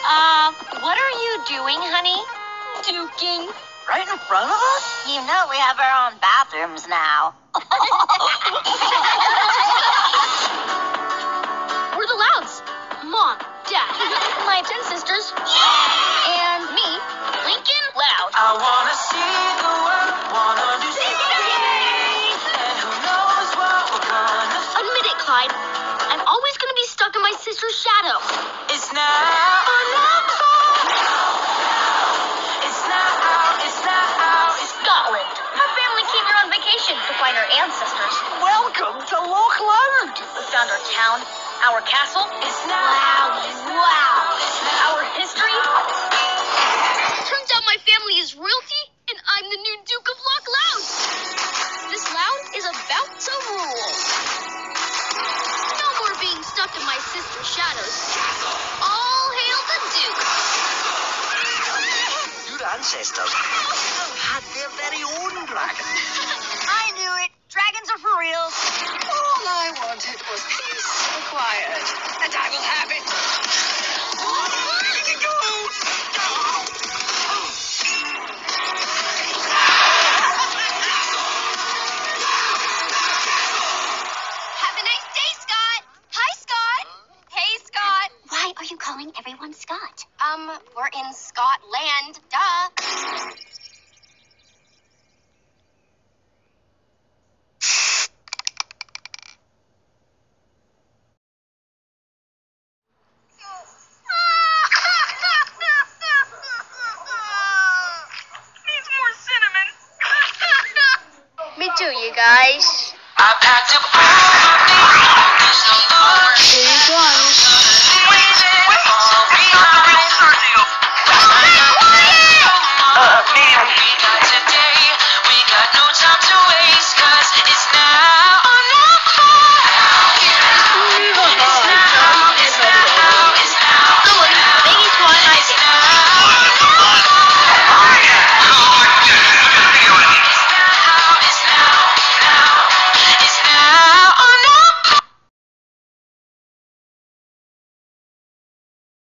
What are you doing, honey? Duking. Right in front of us? You know we have our own bathrooms now. We're the Louds. Mom, Dad, my 10 sisters, and me, Lincoln Loud. I wanna see the world, wanna do something, and who knows what we're gonna see. Admit it, Clyde. I'm always gonna be stuck in my sister's shadow. It's now or never. It's now, it's now, it's Scotland. Our family came here on vacation to find our ancestors. welcome to Loch Loud. We found our town, our castle, It's now, our history. Turns out my family is royalty, and I'm the new Duke of Loch Loud. This Loud is about to rule. No more being stuck in my sister's shadows. All hail the Duke. Your ancestors had their very own dragon. I knew it. Dragons are for reals. All I wanted was peace and quiet, and I will have it. Have a nice day, Scott. Hi, Scott. Hey, Scott. Why are you calling everyone Scott? We're in Scotland. Duh. Needs more cinnamon. Me too, you guys. I packed up all my things, there's no more. Here you go. Waiting